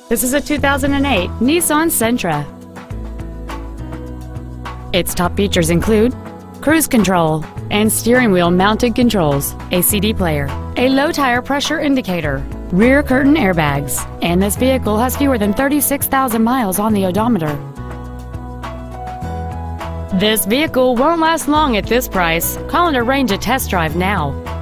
This is a 2008 Nissan Sentra. Its top features include cruise control and steering wheel mounted controls, a CD player, a low tire pressure indicator, rear curtain airbags, and this vehicle has fewer than 36,000 miles on the odometer. This vehicle won't last long at this price. Call and arrange a test drive now.